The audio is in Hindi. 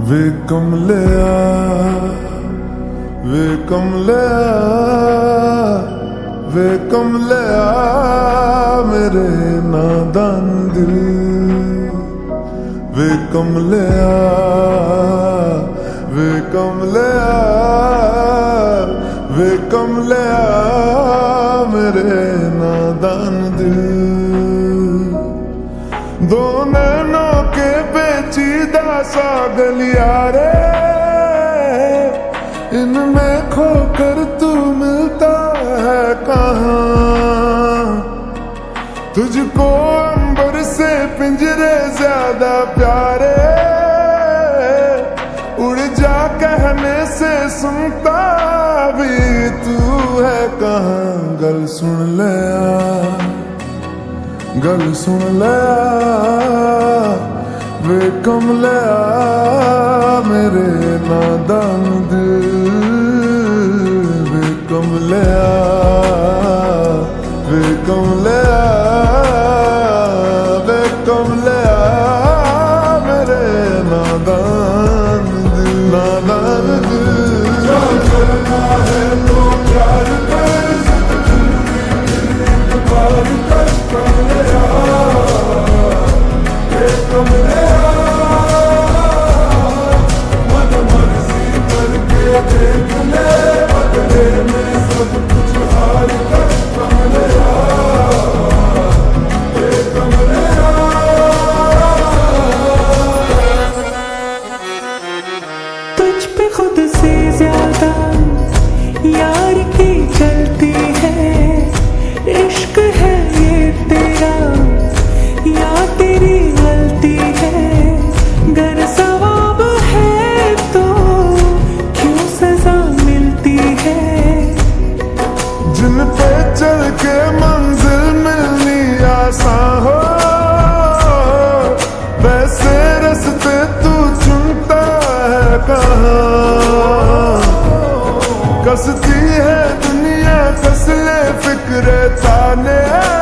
वे कमलिया वे कमलिया वे कमलिया मेरे नादान दिल। वे कमलिया वे कमलिया वे कमलिया मेरे नादान दिल। दो नैनों के पेचीदा सा गलिया रे, इनमें खोकर तू मिलता है कहाँ। तुझको अंबर से पिंजरे ज्यादा प्यारे, उड़ जा कहने से सुनता भी तू है कहाँ। गल सुन ले गल सुन ले वे कमलिया मेरे नादान दिल। वे कमलिया वे कमलिया वे कमलिया मेरे नादान दिल। नादान दिल करना है तो प्यार कर, प्यार कर कमलिया वे कमलिया। मन मर्जी करके देख ले, बदले में सब कुछ हार कर कमलिया वे कमलिया। तुझ पे खुद से ज्यादा यार की चलती है, इश्क है ये तेरा या तेरी गलती है। गर सवाब है तो क्यों सजा मिलती है। जिन पे चल के मंजिल मिलनी आसान हो, वैसे रास्ते तू चुनता है कहाँ। कसती है दुनिया कसले फिक्रे ताने,